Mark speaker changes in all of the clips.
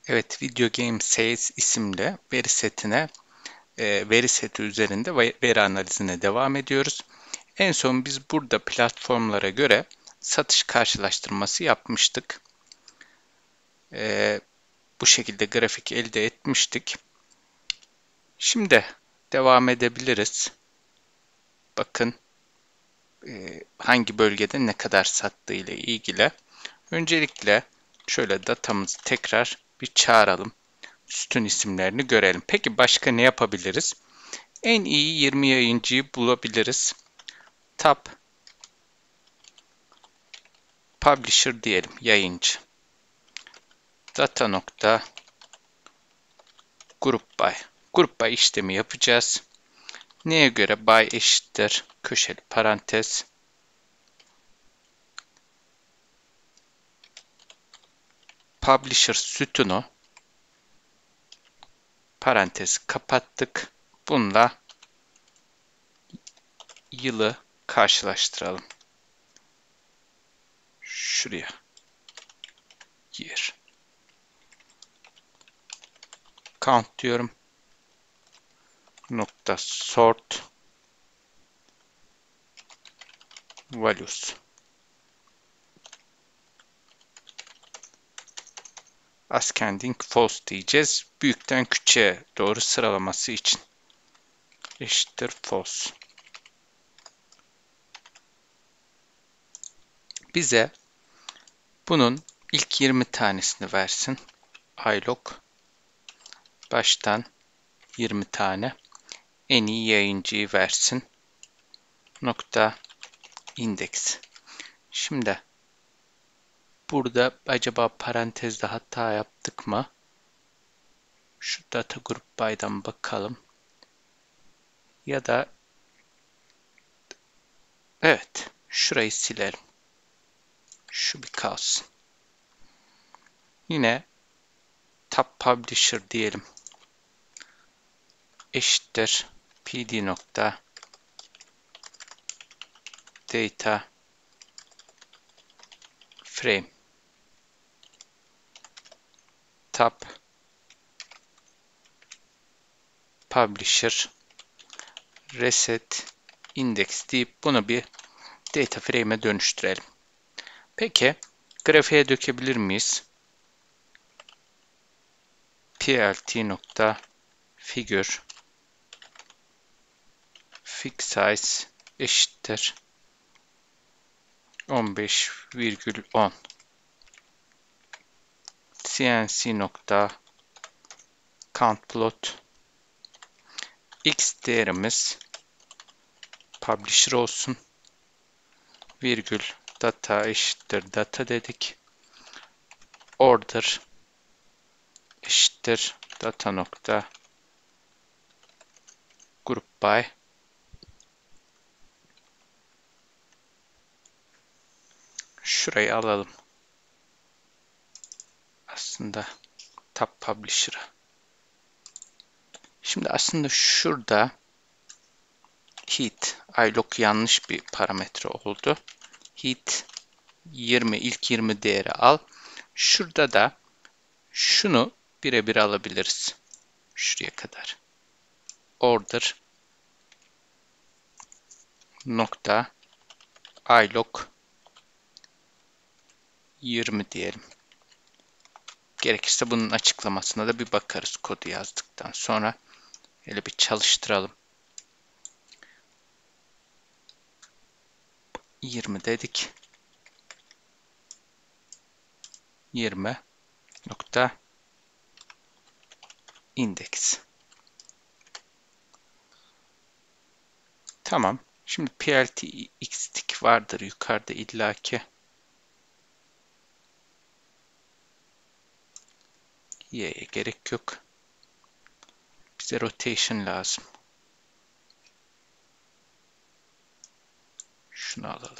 Speaker 1: Evet, Video Game Sales isimli veri seti üzerinde veri analizine devam ediyoruz. En son biz burada platformlara göre satış karşılaştırması yapmıştık. Bu şekilde grafik elde etmiştik. Şimdi devam edebiliriz. Bakın hangi bölgede ne kadar sattığı ile ilgili. Öncelikle şöyle datamızı tekrar bir çağıralım. Sütun isimlerini görelim. Peki başka ne yapabiliriz? En iyi 20 yayıncıyı bulabiliriz. Top Publisher diyelim, yayıncı. Data nokta Group by. Group by işlemi yapacağız. Neye göre? By eşittir köşeli parantez. Publisher sütunu parantezi kapattık. Bununla yılı karşılaştıralım. Şuraya. Year. Count diyorum. Nokta sort values. Ascending false diyeceğiz. Büyükten küçüğe doğru sıralaması için. Eşittir false. Bize bunun ilk 20 tanesini versin. ilog baştan 20 tane. En iyi yayıncıyı versin. Nokta index. Şimdi burada acaba parantezde hata yaptık mı? Şu data group by'dan bakalım. Ya da evet, şurayı silelim. Şu bir kalsın. Yine Top Publisher diyelim. Eşittir pd nokta data frame Top Publisher reset index deyip bunu bir data frame'e dönüştürelim. Peki grafiğe dökebilir miyiz? plt nokta figure fig size eşittir 15,10 cnc nokta count plot x değerimiz publisher olsun, virgül data eşittir data dedik, order eşittir data nokta group by. Şurayı alalım. Aslında Top Publisher'a. Şimdi aslında şurada heat ilog yanlış bir parametre oldu. Heat 20 ilk 20 değeri al. Şurada da şunu birebir alabiliriz. Şuraya kadar. Order nokta ilog 20 diyelim. Gerekirse bunun açıklamasına da bir bakarız kodu yazdıktan sonra. Hele bir çalıştıralım. 20 dedik. 20 nokta index. Tamam. Şimdi plt xtick vardır yukarıda illaki. Y'ye gerek yok. Bize rotation lazım. Şunu alalım.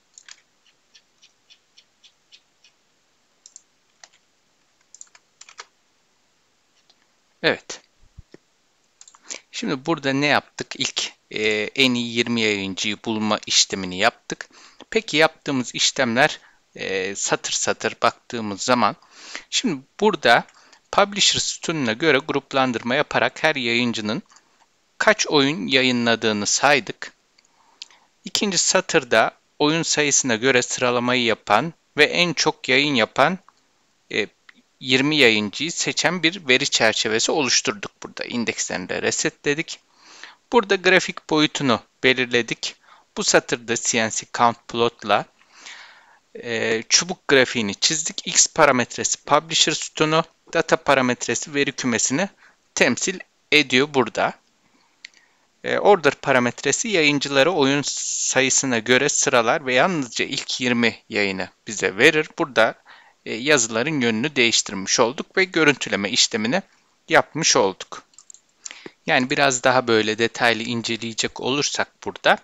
Speaker 1: Evet. Şimdi burada ne yaptık? İlk en iyi 20 yayıncıyı bulma işlemini yaptık. Peki yaptığımız işlemler satır satır baktığımız zaman şimdi burada publisher sütununa göre gruplandırma yaparak her yayıncının kaç oyun yayınladığını saydık. İkinci satırda oyun sayısına göre sıralamayı yapan ve en çok yayın yapan 20 yayıncıyı seçen bir veri çerçevesi oluşturduk burada. İndekslerini de resetledik. Burada grafik boyutunu belirledik. Bu satırda CNC count plot'la çubuk grafiğini çizdik. X parametresi publisher sütunu, data parametresi veri kümesini temsil ediyor burada. Order parametresi yayıncıları oyun sayısına göre sıralar ve yalnızca ilk 20 yayını bize verir. Burada yazıların yönünü değiştirmiş olduk ve görüntüleme işlemini yapmış olduk. Yani biraz daha böyle detaylı inceleyecek olursak burada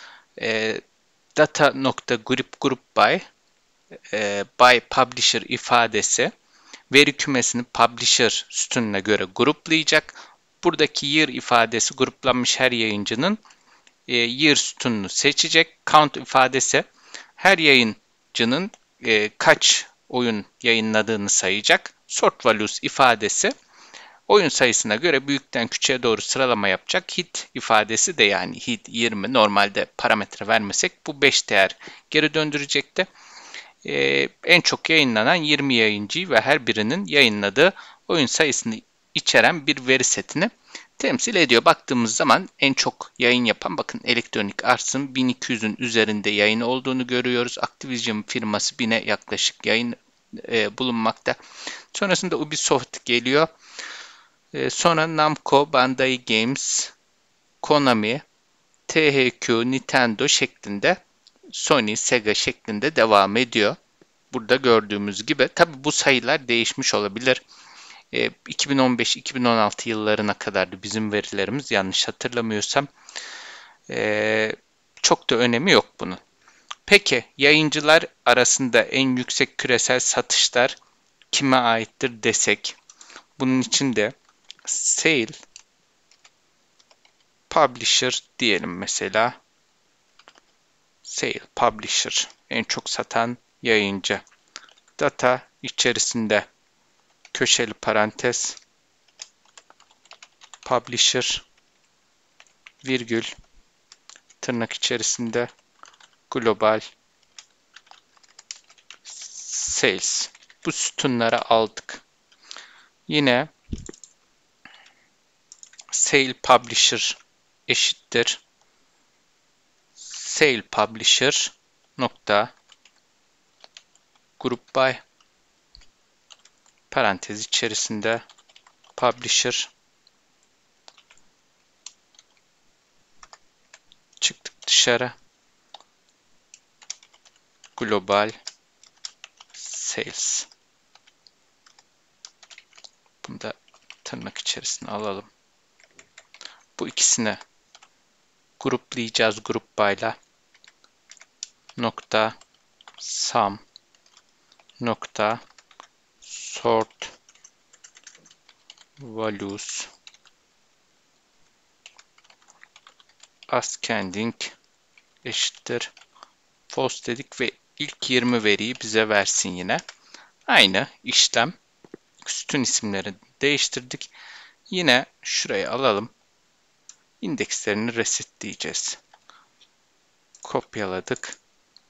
Speaker 1: data.group by publisher ifadesi veri kümesini publisher sütununa göre gruplayacak. Buradaki year ifadesi gruplanmış her yayıncının year sütununu seçecek. Count ifadesi her yayıncının kaç oyun yayınladığını sayacak. Sort values ifadesi oyun sayısına göre büyükten küçüğe doğru sıralama yapacak. Hit ifadesi de yani hit 20 normalde parametre vermesek bu 5 değer geri döndürecekti. En çok yayınlanan 20 yayıncıyı ve her birinin yayınladığı oyun sayısını içeren bir veri setini temsil ediyor. Baktığımız zaman en çok yayın yapan bakın Electronic Arts'ın 1200'ün üzerinde yayını olduğunu görüyoruz. Activision firması 1000'e yaklaşık yayın bulunmakta. Sonrasında Ubisoft geliyor. Sonra Namco, Bandai Games, Konami, THQ, Nintendo şeklinde Sony, Sega şeklinde devam ediyor. Burada gördüğümüz gibi. Tabi bu sayılar değişmiş olabilir. 2015-2016 yıllarına kadardı bizim verilerimiz yanlış hatırlamıyorsam. Çok da önemi yok bunun. Peki yayıncılar arasında en yüksek küresel satışlar kime aittir desek. Bunun için de Sale Publisher diyelim mesela. Sale Publisher en çok satan yayıncı. Data içerisinde köşeli parantez Publisher virgül tırnak içerisinde Global Sales. Bu sütunları aldık. Yine Sale Publisher eşittir Sale Publisher nokta Group by parantez içerisinde Publisher çıktık dışarı Global Sales. Bunu da tırnak içerisine alalım. Bu ikisini gruplayacağız group by'la nokta sum nokta sort values ascending eşittir false dedik ve ilk 20 veriyi bize versin yine. Aynı işlem. Sütun isimlerini değiştirdik. Yine şuraya alalım. İndekslerini resetleyeceğiz. Kopyaladık.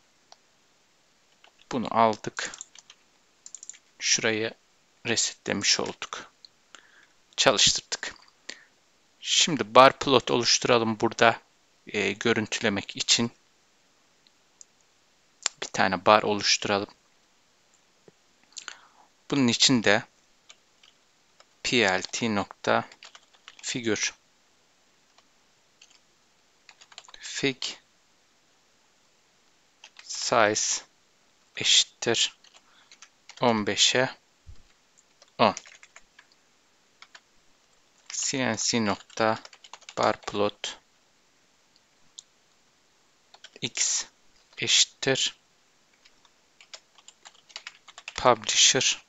Speaker 1: Bunu aldık. Şurayı resetlemiş olduk. Çalıştırdık. Şimdi bar plot oluşturalım burada görüntülemek için. Bir tane bar oluşturalım. Bunun için de plt.figure fig size eşittir 15'e 10 cnc.barplot x eşittir publisher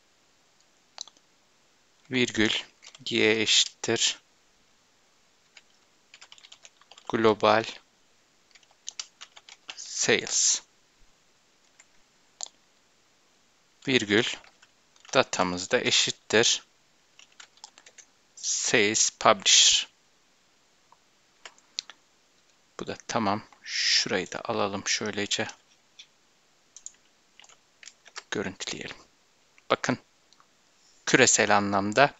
Speaker 1: virgül y eşittir global sales virgül datamız da eşittir sales publisher. Bu da tamam. Şurayı da alalım şöylece. Görüntüleyelim. Bakın küresel anlamda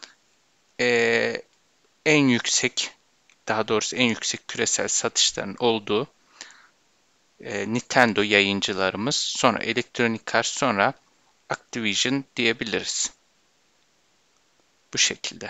Speaker 1: en yüksek, daha doğrusu en yüksek küresel satışların olduğu Nintendo yayıncılarımız, sonra Electronic Arts, sonra Activision diyebiliriz. Bu şekilde.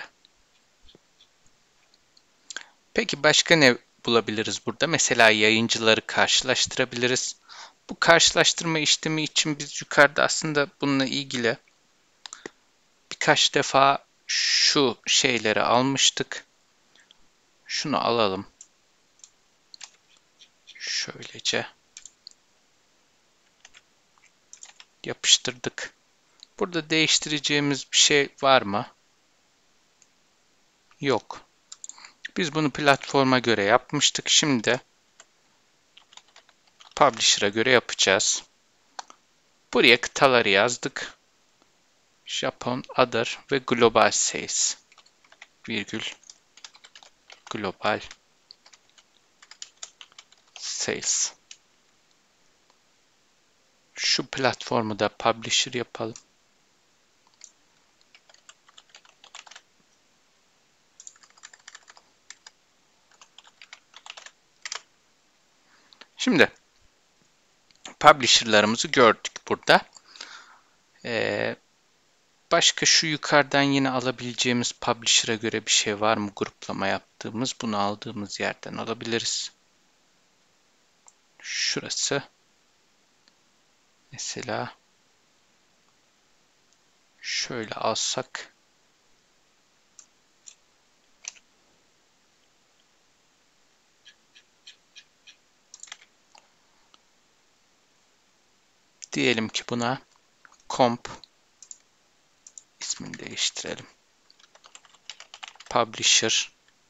Speaker 1: Peki başka ne bulabiliriz burada? Mesela yayıncıları karşılaştırabiliriz. Bu karşılaştırma işlemi için biz yukarıda aslında bununla ilgili birkaç defa şu şeyleri almıştık. Şunu alalım. Şöylece yapıştırdık. Burada değiştireceğimiz bir şey var mı? Yok. Biz bunu platforma göre yapmıştık. Şimdi Publisher'a göre yapacağız. Buraya kıtaları yazdık. Japon, Other ve Global Sales. Virgül. Global Sales. Şu platformu da Publisher yapalım. Şimdi Publisher'larımızı gördük burada. Başka şu yukarıdan yine alabileceğimiz Publisher'a göre bir şey var mı? Gruplama yaptığımız, bunu aldığımız yerden alabiliriz. Şurası. Mesela şöyle alsak. Diyelim ki buna comp ismini değiştirelim. Publisher.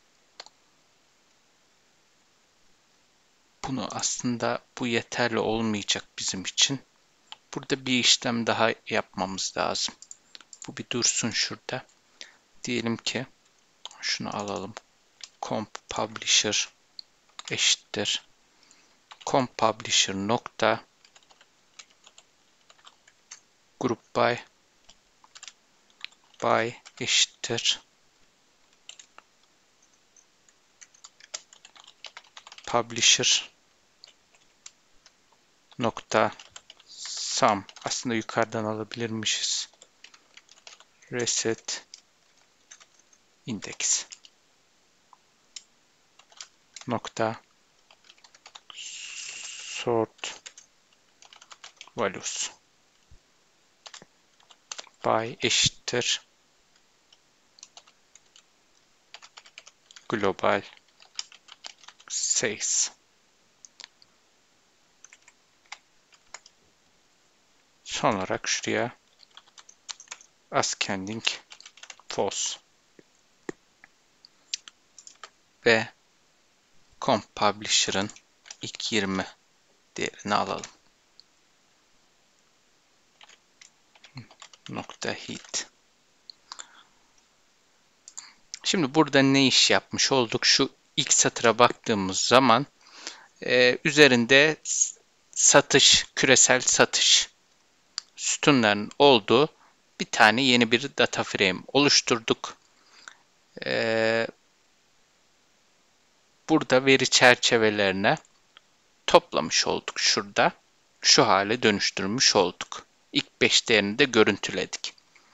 Speaker 1: Bunu aslında bu yeterli olmayacak bizim için. Burada bir işlem daha yapmamız lazım. Bu bir dursun şurada. Diyelim ki şunu alalım. Comp publisher eşittir comp publisher nokta group by eşittir publisher nokta sum. Aslında yukarıdan alabilirmişiz. Reset index nokta sort values by eşittir global sales. Son olarak şuraya ascending false ve comp publisher'ın ilk 20 değerini alalım. Nokta heat. Şimdi burada ne iş yapmış olduk? Şu ilk satıra baktığımız zaman üzerinde satış, küresel satış sütunların olduğu bir tane yeni bir data frame oluşturduk. Burada veri çerçevelerine toplamış olduk şurada. Şu hale dönüştürmüş olduk. İlk 5 değerini de görüntüledik.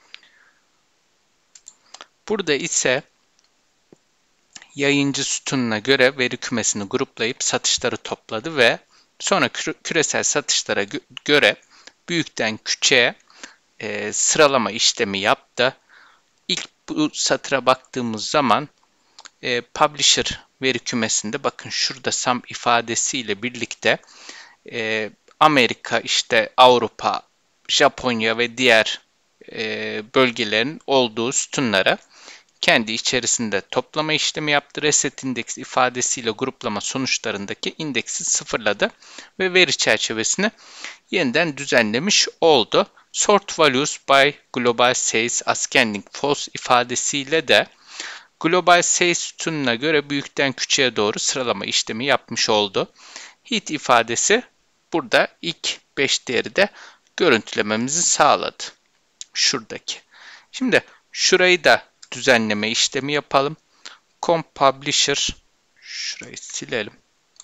Speaker 1: Burada ise yayıncı sütununa göre veri kümesini gruplayıp satışları topladı ve sonra küresel satışlara göre büyükten küçüğe sıralama işlemi yaptı. İlk bu satıra baktığımız zaman Publisher veri kümesinde bakın şurada sum ifadesiyle birlikte Amerika, işte Avrupa, Japonya ve diğer bölgelerin olduğu sütunlara kendi içerisinde toplama işlemi yaptı. Reset index ifadesiyle gruplama sonuçlarındaki indeksi sıfırladı ve veri çerçevesini yeniden düzenlemiş oldu. Sort values by global sales ascending false ifadesiyle de global sales sütununa göre büyükten küçüğe doğru sıralama işlemi yapmış oldu. Heat ifadesi burada ilk 5 değeri de görüntülememizi sağladı. Şuradaki. Şimdi şurayı da düzenleme işlemi yapalım. Comp Publisher, şurayı silelim.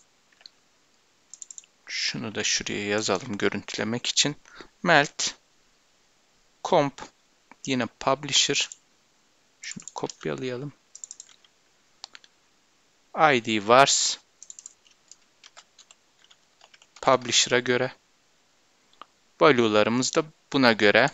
Speaker 1: Şunu da şuraya yazalım görüntülemek için. Melt, Comp, yine Publisher. Şunu kopyalayalım. ID vars, Publisher'a göre. Value'larımız da buna göre.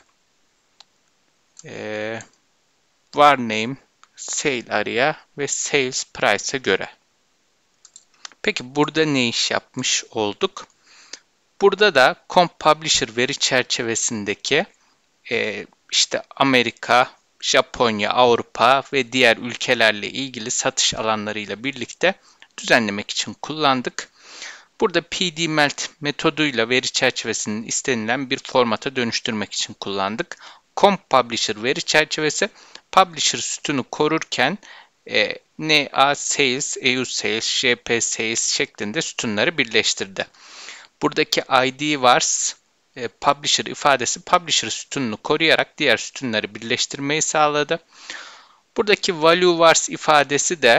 Speaker 1: Var name, sale area ve sales price'a göre. Peki burada ne iş yapmış olduk? Burada da Comp Publisher veri çerçevesindeki işte Amerika, Japonya, Avrupa ve diğer ülkelerle ilgili satış alanlarıyla birlikte düzenlemek için kullandık. Burada PDMelt metoduyla veri çerçevesinin istenilen bir formata dönüştürmek için kullandık. Comp Publisher veri çerçevesi Publisher sütunu korurken NA Sales, EU Sales, JP Sales şeklinde sütunları birleştirdi. Buradaki ID vars Publisher ifadesi Publisher sütununu koruyarak diğer sütunları birleştirmeyi sağladı. Buradaki value vars ifadesi de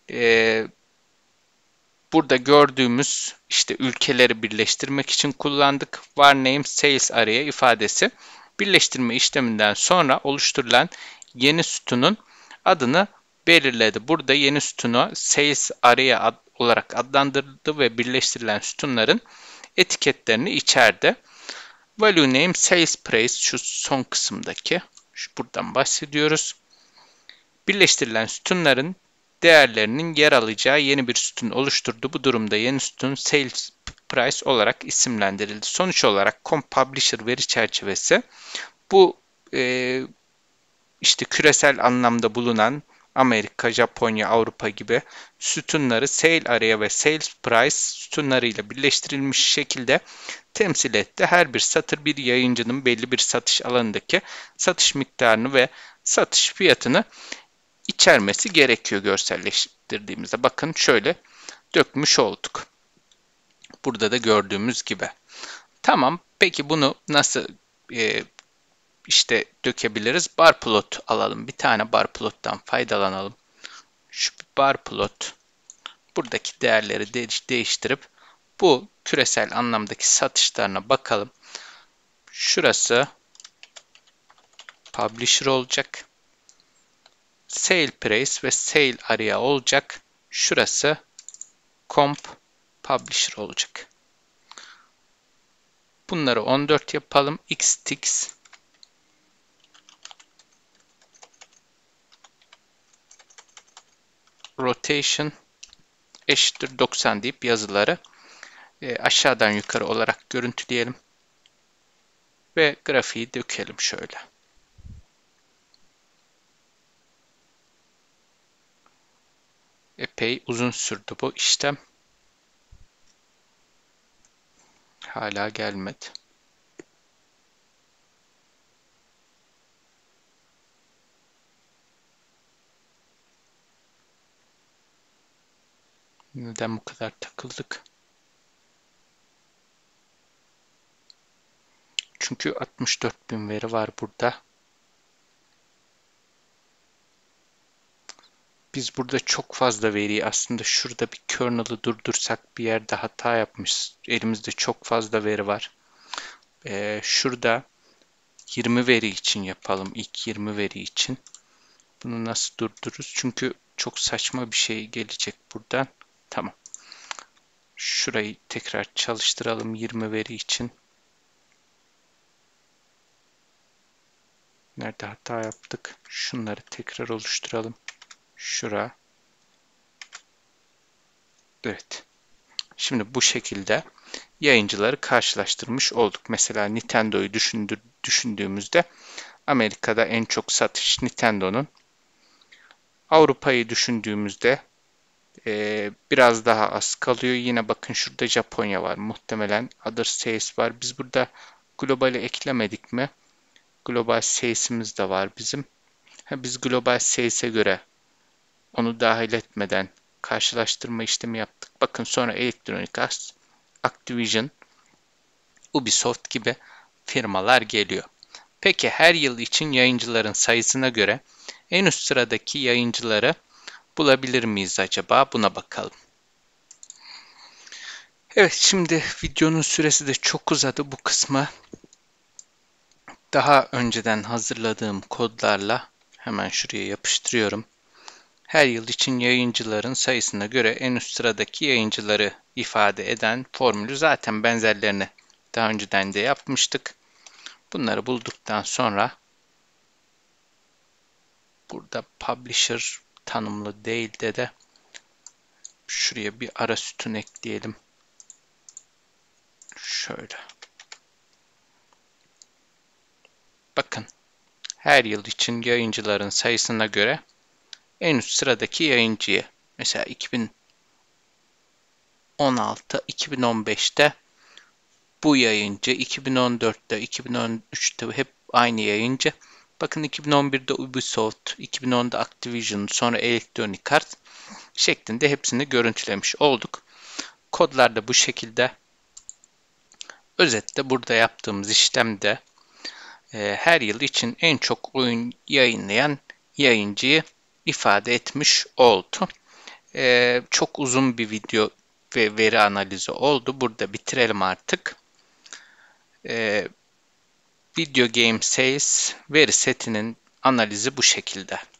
Speaker 1: burada gördüğümüz işte ülkeleri birleştirmek için kullandık. Var name sales area ifadesi birleştirme işleminden sonra oluşturulan yeni sütunun adını belirledi. Burada yeni sütunu sales area olarak adlandırdı ve birleştirilen sütunların etiketlerini içerdi. Value name sales price şu son kısımdaki buradan bahsediyoruz. Birleştirilen sütunların değerlerinin yer alacağı yeni bir sütun oluşturdu. Bu durumda yeni sütun sales price olarak isimlendirildi. Sonuç olarak Comp Publisher veri çerçevesi bu işte küresel anlamda bulunan Amerika, Japonya, Avrupa gibi sütunları sale area ve sales price sütunlarıyla birleştirilmiş şekilde temsil etti. Her bir satır bir yayıncının belli bir satış alanındaki satış miktarını ve satış fiyatını içermesi gerekiyor görselleştirdiğimizde. Bakın şöyle dökmüş olduk. Burada da gördüğümüz gibi. Tamam, peki bunu nasıl işte dökebiliriz? Bar plot alalım. Bir tane bar plottan faydalanalım. Şu bar plot. Buradaki değerleri değiştirip bu küresel anlamdaki satışlarına bakalım. Şurası Publisher olacak. Sale Price ve Sale Area olacak. Şurası Comp Publisher olacak. Bunları 14 yapalım. Xtix Rotation eşittir 90 deyip yazıları aşağıdan yukarı olarak görüntüleyelim. Ve grafiği dökelim şöyle. Epey uzun sürdü bu işlem. Hala gelmedi. Neden bu kadar takıldık? Çünkü 64.000 veri var burada. Biz burada çok fazla veriyi aslında şurada bir kernel'ı durdursak bir yerde hata yapmış. Elimizde çok fazla veri var. Şurada 20 veri için yapalım. İlk 20 veri için. Bunu nasıl durdururuz? Çünkü çok saçma bir şey gelecek buradan. Tamam. Şurayı tekrar çalıştıralım 20 veri için. Nerede hata yaptık? Şunları tekrar oluşturalım. Şura. Evet. Şimdi bu şekilde yayıncıları karşılaştırmış olduk. Mesela Nintendo'yu düşündüğümüzde Amerika'da en çok satış Nintendo'nun. Avrupa'yı düşündüğümüzde biraz daha az kalıyor. Yine bakın şurada Japonya var. Muhtemelen Other Sales var. Biz burada globali eklemedik mi? Global sales'imiz de var bizim. Biz global sales'e göre onu dahil etmeden karşılaştırma işlemi yaptık. Bakın sonra Electronic Arts, Activision, Ubisoft gibi firmalar geliyor. Peki her yıl için yayıncıların sayısına göre en üst sıradaki yayıncıları bulabilir miyiz acaba? Buna bakalım. Evet, şimdi videonun süresi de çok uzadı. Bu kısmı daha önceden hazırladığım kodlarla hemen şuraya yapıştırıyorum. Her yıl için yayıncıların sayısına göre en üst sıradaki yayıncıları ifade eden formülü zaten benzerlerini daha önceden de yapmıştık. Bunları bulduktan sonra burada publisher tanımlı değil de şuraya bir ara sütun ekleyelim. Şöyle. Bakın, her yıl için yayıncıların sayısına göre en üst sıradaki yayıncıyı, mesela 2016, 2015'te bu yayıncı, 2014'te, 2013'te hep aynı yayıncı. Bakın 2011'de Ubisoft, 2010'da Activision, sonra Electronic Arts şeklinde hepsini görüntülemiş olduk. Kodlar da bu şekilde. Özetle burada yaptığımız işlemde her yıl için en çok oyun yayınlayan yayıncıyı ifade etmiş oldu. Çok uzun bir video ve veri analizi oldu. Burada bitirelim artık. Video Game Sales veri setinin analizi bu şekilde.